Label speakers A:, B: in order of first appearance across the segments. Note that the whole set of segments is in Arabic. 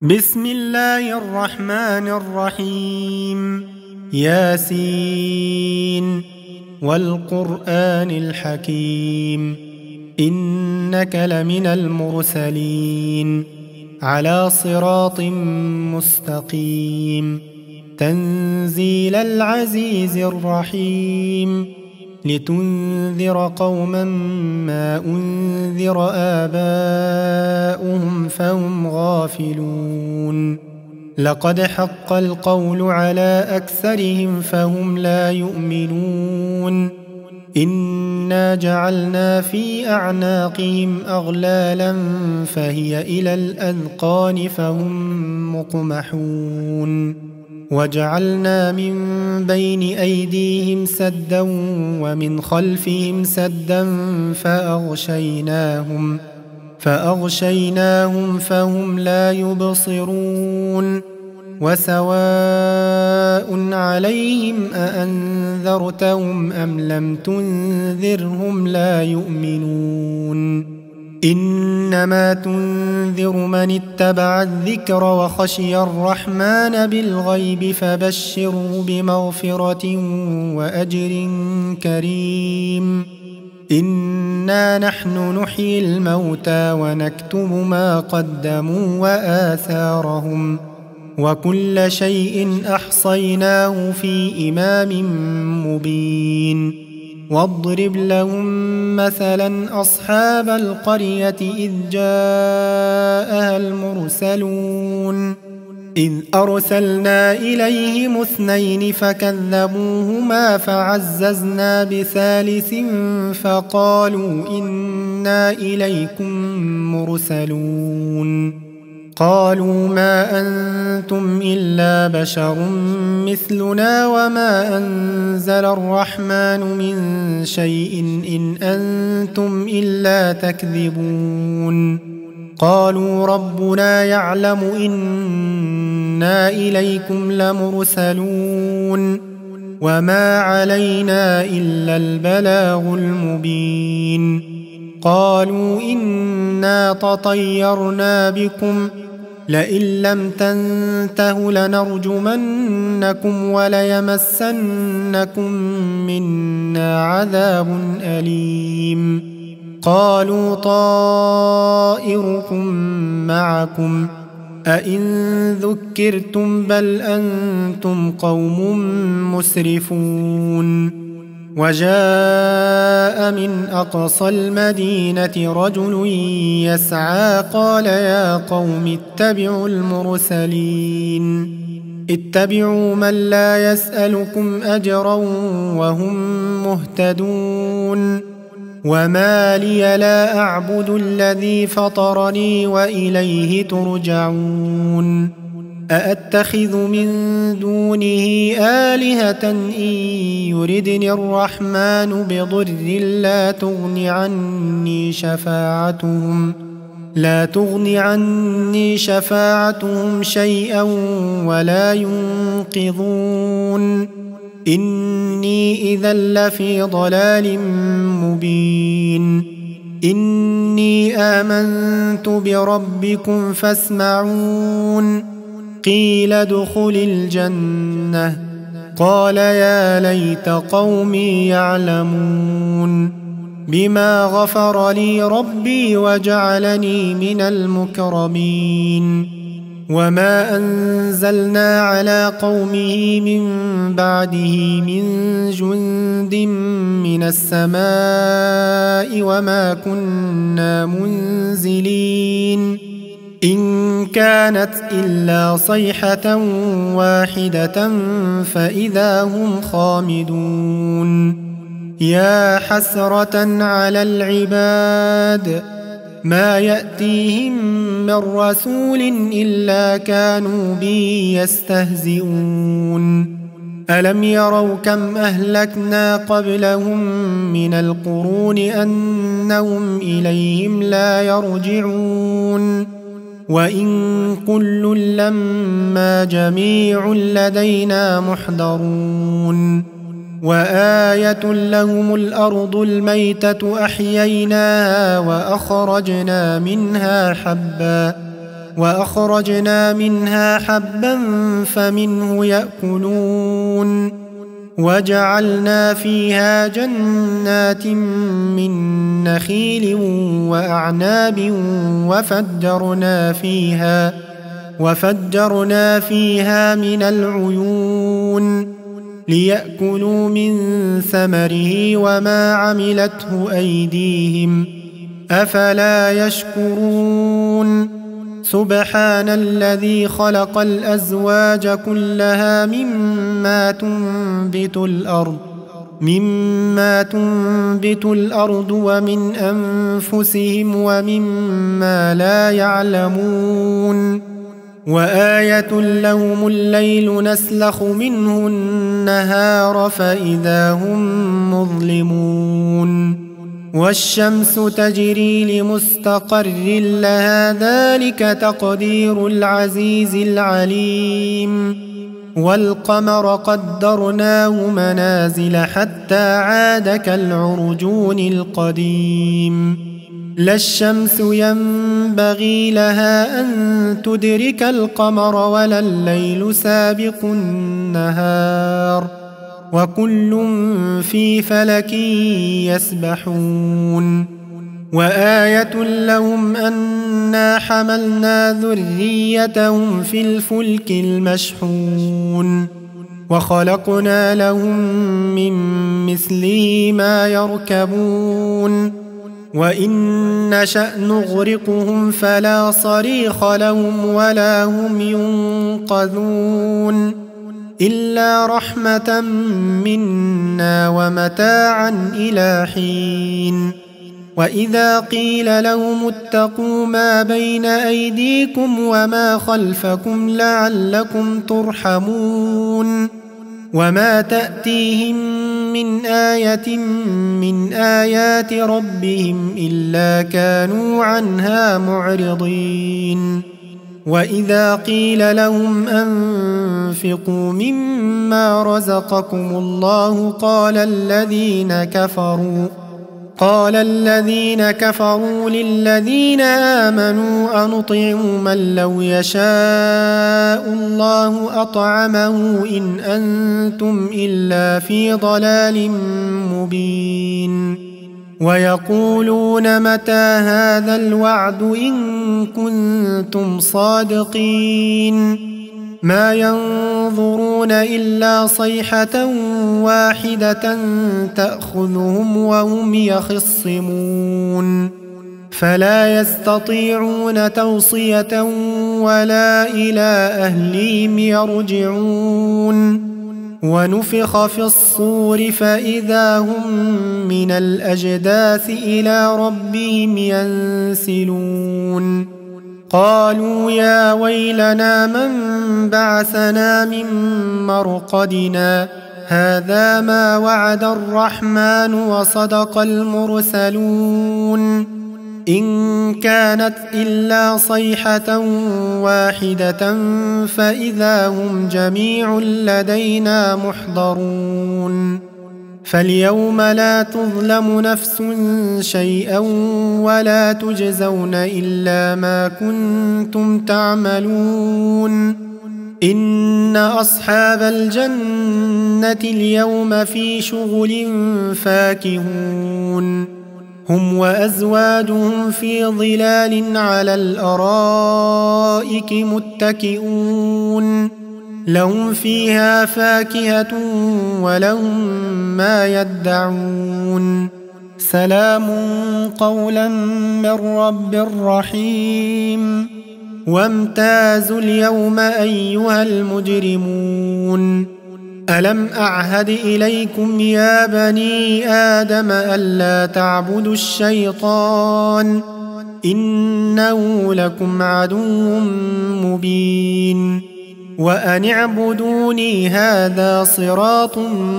A: بسم الله الرحمن الرحيم. ياسين والقرآن الحكيم، إنك لمن المرسلين على صراط مستقيم، تنزيل العزيز الرحيم، لتنذر قوما ما أنذر آباؤهم فهم غافلون. لقد حق القول على أكثرهم فهم لا يؤمنون. إنا جعلنا في أعناقهم أغلالا فهي إلى الأذقان فهم مقمحون. وجعلنا من بين أيديهم سدا ومن خلفهم سدا فأغشيناهم فهم لا يبصرون. وسواء عليهم أأنذرتهم أم لم تنذرهم لا يؤمنون. إنما تنذر من اتبع الذكر وخشي الرحمن بالغيب فبشره بمغفرة وأجر كريم. إنا نحن نحيي الموتى ونكتب ما قدموا وآثارهم، وكل شيء أحصيناه في إمام مبين. واضرب لهم مثلا أصحاب القرية إذ جاءها المرسلون إذ أرسلنا إليهم 2 فكذبوهما فعززنا بثالث فقالوا إنا إليكم مرسلون. قالوا ما أنتم إلا بشر مثلنا وما أنزل الرحمن من شيء إن أنتم إلا تكذبون. قالوا ربنا يعلم إنا إليكم لمرسلون وما علينا إلا البلاغ المبين. قالوا إنا تطيرنا بكم لئن لم تنتهوا لنرجمنكم وليمسنكم منا عذاب أليم. قالوا طائركم معكم أئن ذكرتم بل أنتم قوم مسرفون. وجاء من أقصى المدينة رجل يسعى قال يا قوم اتبعوا المرسلين اتبعوا من لا يسألكم أجرا وهم مهتدون. وما لي لا أعبد الذي فطرني وإليه ترجعون. أأتخذ من دونه آلهة إن يردني الرحمن بضر لا تغني عني شفاعتهم شيئا ولا ينقذون. إني إذا لفي ضلال مبين. إني آمنت بربكم فاسمعون. قيل ادخل الجنة قال يا ليت قومي يعلمون بما غفر لي ربي وجعلني من المكرمين. وما أنزلنا على قومه من بعده من جند من السماء وما كنا منزلين إن كانت إلا صيحة واحدة فإذا هم خامدون. يا حسرة على العباد ما يأتيهم من رسول إلا كانوا به يستهزئون. ألم يروا كم أهلكنا قبلهم من القرون أنهم إليهم لا يرجعون. وإن كل لما جميع لدينا محضرون. وآية لهم الأرض الميتة أحييناها وأخرجنا منها حبا وأخرجنا منها حبا فمنه يأكلون وجعلنا فيها جنات من نخيل وأعناب وفجرنا فيها من العيون ليأكلوا من ثمره وما عملته أيديهم أفلا يشكرون سبحان الذي خلق الأزواج كلها مما تنبت الأرض ومن أنفسهم ومما لا يعلمون وآية لهم الليل نسلخ منه النهار فإذا هم مظلمون والشمس تجري لمستقر لها ذلك تقدير العزيز العليم والقمر قدرناه منازل حتى عاد كالعرجون القديم لا الشمس ينبغي لها أن تدرك القمر ولا الليل سابق النهار وكل في فلك يسبحون وآية لهم أنا حملنا ذريتهم في الفلك المشحون وخلقنا لهم من مثله ما يركبون وإن نشأ نغرقهم فلا صريخ لهم ولا هم ينقذون إلا رحمة منا ومتاعا إلى حين وإذا قيل لهم اتقوا ما بين أيديكم وما خلفكم لعلكم ترحمون وما تأتيهم من آية من آيات ربهم إلا كانوا عنها معرضين وإذا قيل لهم أنفقوا مما رزقكم الله قال الذين كفروا للذين آمنوا أنطعم من لو يشاء الله أطعمه إن أنتم إلا في ضلال مبين ويقولون متى هذا الوعد إن كنتم صادقين ما ينظرون إلا صيحة واحدة تأخذهم وهم يخصمون فلا يستطيعون توصية ولا إلى أهلهم يرجعون ونفخ في الصور فإذا هم من الأجداث إلى ربهم ينسلون قالوا يا ويلنا من بعثنا من مرقدنا هذا ما وعد الرحمن وصدق المرسلون إن كانت إلا صيحة واحدة فإذا هم جميع لدينا محضرون فاليوم لا تظلم نفس شيئا ولا تجزون إلا ما كنتم تعملون إن أصحاب الجنة اليوم في شغل فاكهون هم وأزواجهم في ظلال على الأرائك متكئون لهم فيها فاكهة ولهم ما يدعون سلام قولا من رب رحيم وامتازوا اليوم أيها المجرمون ألم أعهد إليكم يا بني آدم ألا تعبدوا الشيطان إنه لكم عدو مبين وأن اعبدوني هذا صراط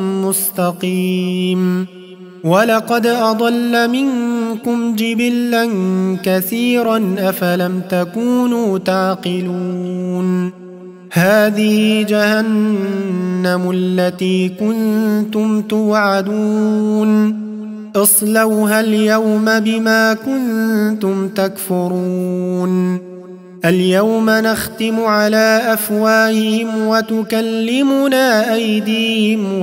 A: مستقيم ولقد أضل منكم جبلا كثيرا أفلم تكونوا تعقلون هذه جهنم التي كنتم توعدون اصلوها اليوم بما كنتم تكفرون اليوم نختم على أفواههم وتكلمنا أيديهم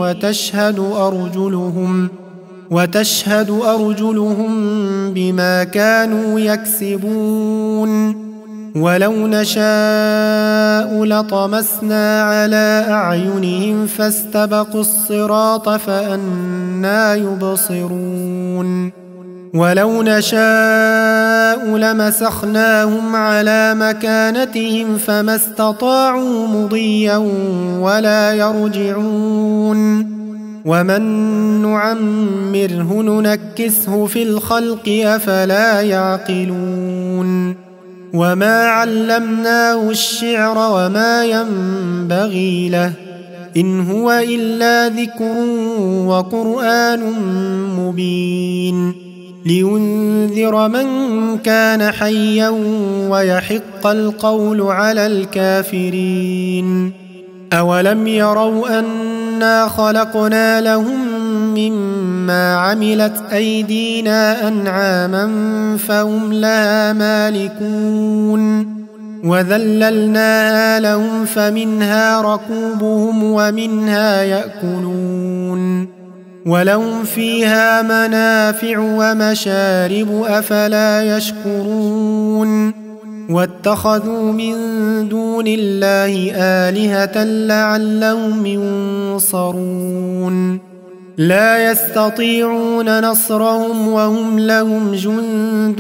A: وتشهد أرجلهم بما كانوا يكسبون ولو نشاء لطمسنا على أعينهم فاستبقوا الصراط فأنى يبصرون ولو نشاء لمسخناهم على مكانتهم فما استطاعوا مضيا ولا يرجعون ومن نعمره ننكسه في الخلق أفلا يعقلون وما علمناه الشعر وما ينبغي له إن هو إلا ذكر وقرآن مبين لينذر من كان حيا ويحق القول على الكافرين أولم يروا أنا خلقنا لهم مما عملت أيدينا أنعاما فهم لها مالكون وذللناها لهم فمنها ركوبهم ومنها يأكلون ولهم فيها منافع ومشارب أفلا يشكرون واتخذوا من دون الله آلهة لعلهم ينصرون لا يستطيعون نصرهم وهم لهم جند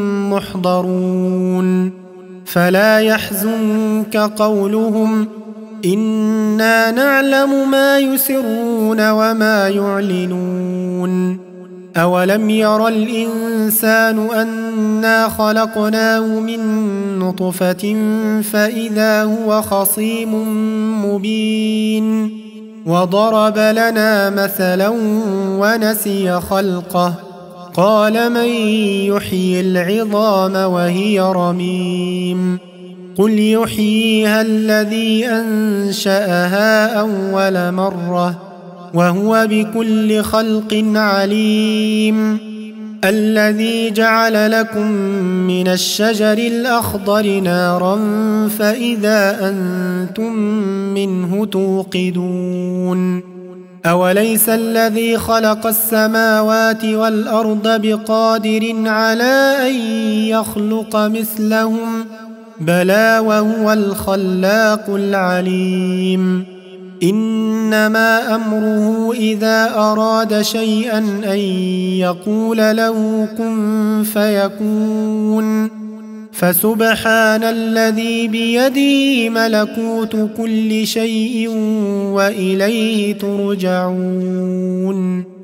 A: محضرون فلا يحزنك قولهم إنا نعلم ما يسرون وما يعلنون أولم ير الإنسان أنا خلقناه من نطفة فإذا هو خصيم مبين وضرب لنا مثلا ونسي خلقه قال من يحيي العظام وهي رميم قل يحييها الذي أنشأها أول مرة وهو بكل خلق عليم الذي جعل لكم من الشجر الأخضر نارا فإذا أنتم منه توقدون أوليس الذي خلق السماوات والأرض بقادر على أن يخلق مثلهم بلى وهو الخلاق العليم إنما أمره إذا أراد شيئا أن يقول له كن فيكون فسبحان الذي بيده ملكوت كل شيء وإليه ترجعون